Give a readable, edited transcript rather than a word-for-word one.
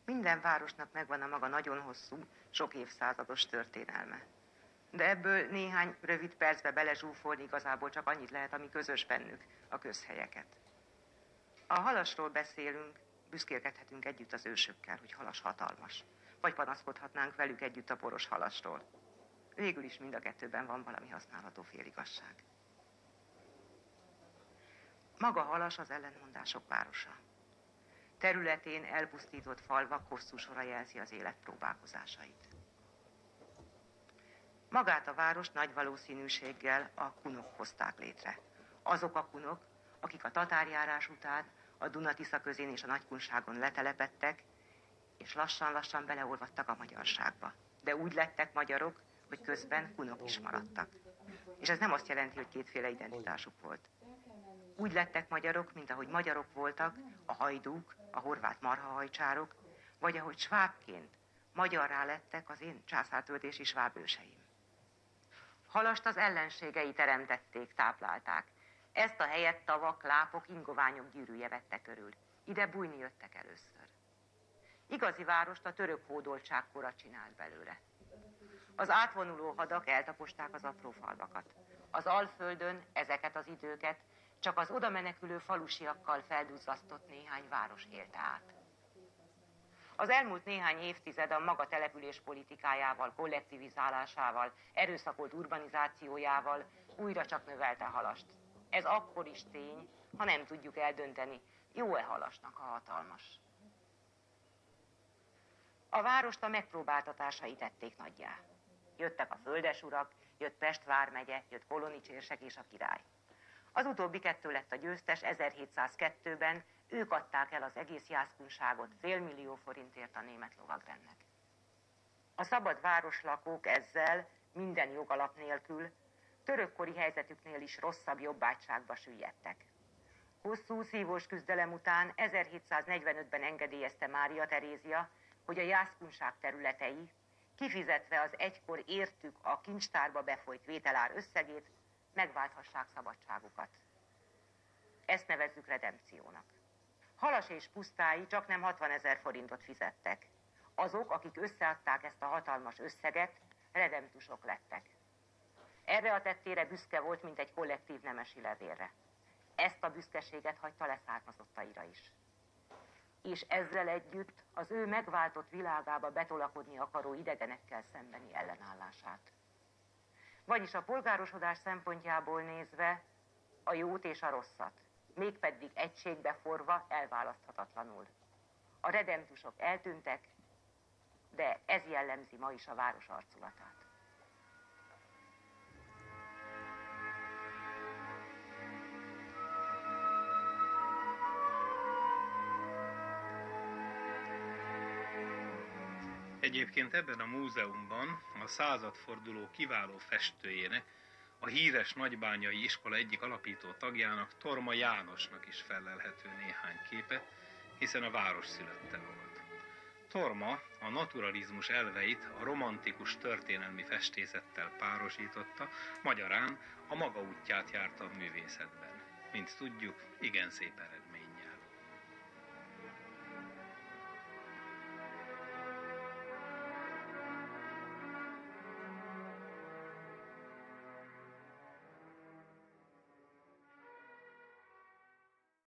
Minden városnak megvan a maga nagyon hosszú, sok évszázados történelme. De ebből néhány rövid percbe belezsúfolni igazából csak annyit lehet, ami közös bennük, a közhelyeket. A Halasról beszélünk, büszkélkedhetünk együtt az ősökkel, hogy Halas hatalmas. Vagy panaszkodhatnánk velük együtt a Poros Halasról. Végül is mind a kettőben van valami használható féligazság. Maga Halas az ellentmondások városa. Területén elpusztított falvak hosszú sora jelzi az élet próbálkozásait. Magát a várost nagy valószínűséggel a kunok hozták létre. Azok a kunok, akik a tatárjárás után a Duna-Tisza közén és a Nagykunságon letelepedtek, és lassan-lassan beleolvadtak a magyarságba. De úgy lettek magyarok, hogy közben kunok is maradtak. És ez nem azt jelenti, hogy kétféle identitásuk volt. Úgy lettek magyarok, mint ahogy magyarok voltak a hajdúk, a horvát marhahajcsárok, vagy ahogy svábként magyarrá lettek az én császártöltési sváb őseim. Halast az ellenségei teremtették, táplálták. Ezt a helyet tavak, lápok, ingoványok gyűrűje vette körül. Ide bújni jöttek először. Igazi várost a török hódoltság kora csinált belőle. Az átvonuló hadak eltaposták az apró falvakat. Az Alföldön ezeket az időket csak az oda menekülő falusiakkal felduzzasztott néhány város élte át. Az elmúlt néhány évtized a maga település politikájával, kollektivizálásával, erőszakolt urbanizációjával újra csak növelte Halast. Ez akkor is tény, ha nem tudjuk eldönteni, jó-e Halasnak, ha hatalmas. A várost a megpróbáltatásai tették nagyjá. Jöttek a földesurak, jött Pest vármegye, jött Kolonicsérsek és a király. Az utóbbi kettő lett a győztes, 1702-ben ők adták el az egész jászkunságot $500 000 forintért a német lovagrendnek. A szabad városlakók ezzel, minden jogalap nélkül, törökkori helyzetüknél is rosszabb jobbágyságba süllyedtek. Hosszú szívós küzdelem után 1745-ben engedélyezte Mária Terézia, hogy a jászkunság területei, kifizetve az egykor értük a kincstárba befolyt vételár összegét, megválthassák szabadságukat. Ezt nevezzük redempciónak. Halas és pusztái csaknem 60 000 forintot fizettek. Azok, akik összeadták ezt a hatalmas összeget, redemptusok lettek. Erre a tettére büszke volt, mint egy kollektív nemesi levélre. Ezt a büszkeséget hagyta leszármazottaira is. És ezzel együtt az ő megváltott világába betolakodni akaró idegenekkel szembeni ellenállását. Vagyis a polgárosodás szempontjából nézve a jót és a rosszat, mégpedig egységbe forva elválaszthatatlanul. A redemptusok eltűntek, de ez jellemzi ma is a város arculatát. Egyébként ebben a múzeumban a századforduló kiváló festőjének, a híres nagybányai iskola egyik alapító tagjának, Torma Jánosnak is fellelhető néhány képe, hiszen a város szülötte volt. Torma a naturalizmus elveit a romantikus történelmi festészettel párosította, magyarán a maga útját járta a művészetben. Mint tudjuk, igen szép eredmény.